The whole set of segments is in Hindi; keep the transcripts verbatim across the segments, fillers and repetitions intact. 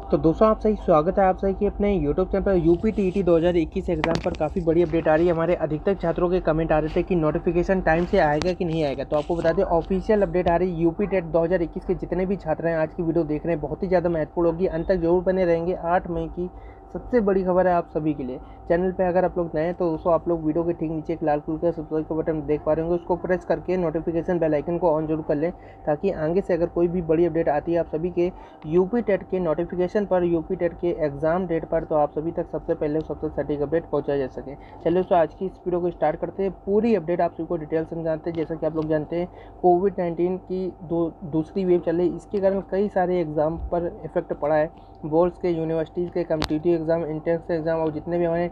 तो दोस्तों आप सही स्वागत है आप सही कि अपने यूट्यूब चैनल पर यूपी टीईटी दो हज़ार इक्कीस एग्जाम पर काफ़ी बड़ी अपडेट आ रही है। हमारे अधिकतर छात्रों के कमेंट आ रहे थे कि नोटिफिकेशन टाइम से आएगा कि नहीं आएगा। तो आपको बता दें ऑफिशियल अपडेट आ रही है। यूपी टेट दो हज़ार इक्कीस के जितने भी छात्र हैं आज की वीडियो देख रहे हैं बहुत ही ज़्यादा महत्वपूर्ण होगी, अंत तक जरूर बने रहेंगे। आठ मई की सबसे बड़ी खबर है आप सभी के लिए। चैनल पे अगर आप लोग नए हैं तो दोस्तों आप लोग वीडियो के ठीक नीचे एक लाल कलर का सब्सक्राइब का बटन देख पा रहे होंगे, उसको प्रेस करके नोटिफिकेशन बेल आइकन को ऑन जरूर कर लें ताकि आगे से अगर कोई भी बड़ी अपडेट आती है आप सभी के यूपी टेट के नोटिफिकेशन पर, यूपी टेट के एग्जाम डेट पर, तो आप सभी तक सबसे पहले सबसे सटीक अपडेट पहुंचाया जा सके। चलिए दोस्तों आज की इस वीडियो को स्टार्ट करते हैं। पूरी अपडेट आप सभी को डिटेल समझाते हैं। जैसा कि आप लोग जानते हैं कोविड नाइन्टीन की दो दूसरी वेव चल रही है, इसके कारण कई सारे एग्जाम पर इफेक्ट पड़ा है। बोर्ड्स के, यूनिवर्सिटीज़ के, कॉम्पिटिटिव एग्जाम, इंट्रेंस एग्जाम और जितने भी हमारे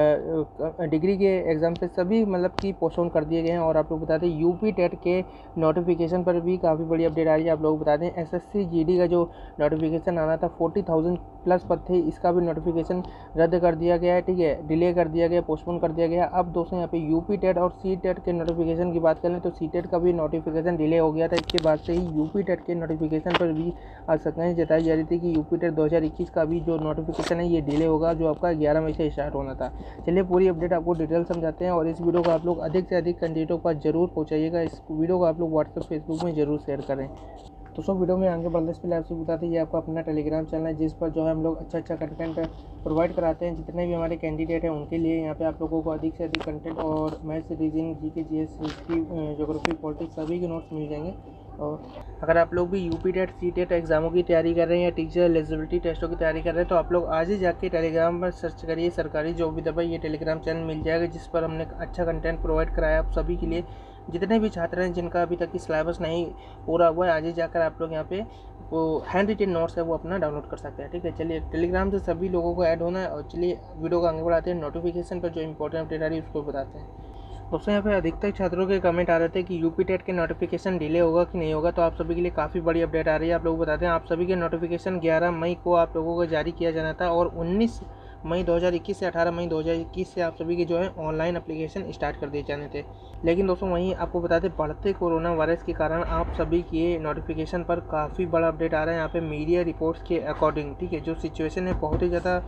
डिग्री के एग्जाम थे सभी मतलब कि पोस्टपोन कर दिए गए हैं। और आप लोग बता दें यूपी टेट के नोटिफिकेशन पर भी काफ़ी बड़ी अपडेट आ रही है। आप लोग बता दें एसएससी जीडी का जो नोटिफिकेशन आना था फोर्टी थाउजेंड प्लस पद थे, इसका भी नोटिफिकेशन रद्द कर दिया गया है। ठीक है, डिले कर दिया गया, पोस्टपोन कर दिया गया। अब दोस्तों यहाँ पे यूपी टेट और सी टेट के नोटिफिकेशन की बात करें तो सी टेट का भी नोटिफिकेशन डिले हो गया था। इसके बाद से ही यूपी टेट के नोटिफिकेशन पर भी आशंकाएं जताई जा रही थी कि यूपी टेट दो हज़ार इक्कीस का भी जो नोटिफिकेशन है ये डिले होगा, जो आपका ग्यारह मई से स्टार्ट होना था। चलिए पूरी अपडेट आपको डिटेल समझाते हैं और इस वीडियो को आप लोग अधिक से अधिक कैंडिडेटों पर जरूर पहुंचाइएगा। इस वीडियो को आप लोग व्हाट्सएप, फेसबुक में जरूर शेयर करें। तो सब वीडियो में आगे बढ़ने से पहले आपसे बताते हैं ये आपका अपना टेलीग्राम चैनल है जिस पर जो है हम लोग अच्छा अच्छा कंटेंट प्रोवाइड कराते हैं। जितने भी हमारे कैंडिडेट हैं उनके लिए यहाँ पे आप लोगों को अधिक से अधिक कंटेंट और maths, reasoning, GK, GS, history, geography, politics सभी के नोट्स मिल जाएंगे। और अगर आप लोग भी यूपी टेट, सी टेट एग्जामों की तैयारी कर रहे हैं या टीचर एलिजिबिलिटी टेस्टों की तैयारी कर रहे हैं तो आप लोग आज ही जाके टेलीग्राम पर सर्च करिए सरकारी जॉब भी दबाई, ये टेलीग्राम चैनल मिल जाएगा जिस पर हमने अच्छा कंटेंट प्रोवाइड कराया आप सभी के लिए। जितने भी छात्र हैं जिनका अभी तक की सिलेबस नहीं पूरा हुआ है आज ही जाकर आप लोग यहाँ पे वो हैंड रिटेन नोट्स है वो अपना डाउनलोड कर सकते हैं। ठीक है, चलिए टेलीग्राम से सभी लोगों को ऐड होना है और चलिए वीडियो को आगे बढ़ाते हैं। नोटिफिकेशन पर जो इंपॉर्टेंट अपडेट आ रही है उसको बताते हैं। दोस्तों यहाँ पे अधिकतर छात्रों के कमेंट आ रहे थे कि यूपी टेट के नोटिफिकेशन डिले होगा कि नहीं होगा, तो आप सभी के लिए काफ़ी बड़ी अपडेट आ रही है। आप लोग बताते हैं आप सभी के नोटिफिकेशन ग्यारह मई को आप लोगों को जारी किया जाना था और उन्नीस मई दो हज़ार इक्कीस से अठारह मई दो हज़ार इक्कीस से आप सभी के जो है ऑनलाइन एप्लीकेशन स्टार्ट कर दिए जाने थे। लेकिन दोस्तों वहीं आपको बताते बढ़ते कोरोना वायरस के कारण आप सभी के नोटिफिकेशन पर काफ़ी बड़ा अपडेट आ रहा है। यहाँ पे मीडिया रिपोर्ट्स के अकॉर्डिंग, ठीक है, जो सिचुएशन है बहुत ही ज़्यादा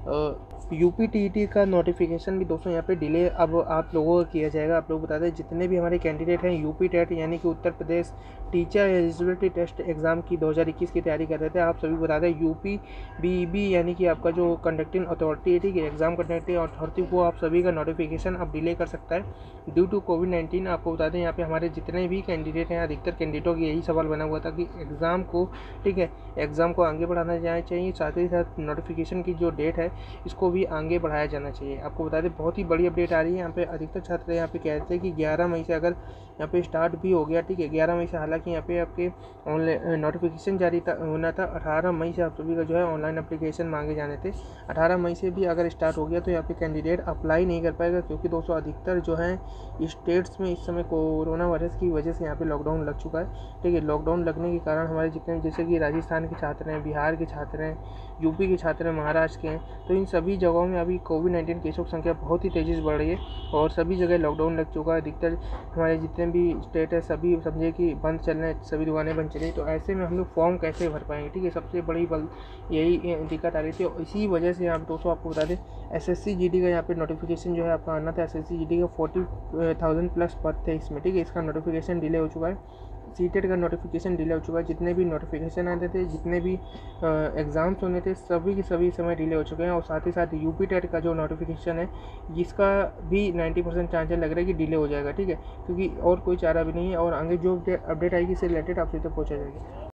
यूपी टीईटी का नोटिफिकेशन भी दोस्तों यहाँ पे डिले अब आप लोगों को किया जाएगा। आप लोग बता दें जितने भी हमारे कैंडिडेट हैं यूपी टेट यानी कि Uttar Pradesh teacher eligibility test exam की दो हज़ार इक्कीस की तैयारी कर रहे थे, आप सभी बता दें यूपी बीईबी यानी कि आपका जो कंडक्टिंग अथॉरिटी है, ठीक है, एग्जाम कंडक्टिंग अथॉरिटी, वो आप सभी का नोटिफिकेशन अब डिले कर सकता है ड्यू टू कोविड नाइन्टीन। आपको बता दें यहाँ पे हमारे जितने भी कैंडिडेट हैं अधिकतर कैंडिडेटों की यही सवाल बना हुआ था कि एग्ज़ाम को, ठीक है, एग्ज़ाम को आगे बढ़ाना जाना चाहिए, साथ ही साथ नोटिफिकेशन की जो डेट है इसको भी आगे बढ़ाया जाना चाहिए। आपको बता दें बहुत ही बड़ी अपडेट आ रही है। यहाँ पे अधिकतर छात्र यहाँ पे कहते हैं कि ग्यारह मई से अगर यहाँ पे स्टार्ट भी हो गया, ठीक है, ग्यारह मई से, हालांकि यहाँ पे आपके ऑनलाइन नोटिफिकेशन जारी था होना था अठारह मई से, आप सभी का जो है ऑनलाइन एप्लीकेशन मांगे जाने थे। अठारह मई से भी अगर स्टार्ट हो गया तो यहाँ पे कैंडिडेट अप्लाई नहीं कर पाएगा क्योंकि दोस्तों अधिकतर जो है स्टेट्स में इस समय कोरोना वायरस की वजह से यहाँ पे लॉकडाउन लग चुका है। ठीक है, लॉकडाउन लगने के कारण हमारे जितने जैसे कि राजस्थान के छात्र हैं, बिहार के छात्र हैं, यूपी के छात्र हैं, महाराष्ट्र के हैं, तो इन सभी जगहों में अभी कोविड नाइन्टीन केसों की संख्या बहुत ही तेज़ी से बढ़ रही है और सभी जगह लॉकडाउन लग चुका है। अधिकतर हमारे जितने भी स्टेट है सभी समझिए कि बंद चल रहे हैं, सभी दुकानें बंद चल रही, तो ऐसे में हम लोग फॉर्म कैसे भर पाएंगे। ठीक है, सबसे बड़ी बल यही दिक्कत आ रही थी और इसी वजह से आप दोस्तों आपको बता दें एसएससी जीडी का यहाँ पे नोटिफिकेशन जो है आपका आना था। एसएससी जीडी का फोर्टी थाउजेंड प्लस पद थे इसमें, ठीक है, इसका नोटिफिकेशन डिले हो चुका है। सीटेट का नोटिफिकेशन डिले हो चुका है। जितने भी नोटिफिकेशन आते थे, जितने भी एग्ज़ाम्स होने थे, सभी के सभी समय डिले हो चुके हैं और साथ ही साथ यूपी टेट का जो नोटिफिकेशन है जिसका भी नब्बे परसेंट चांसेस लग रहा है कि डिले हो जाएगा। ठीक है, क्योंकि और कोई चारा भी नहीं है और आगे जो अपडेट आएगी इससे रिलेटेड आप सीधे पहुँचा जाएगी।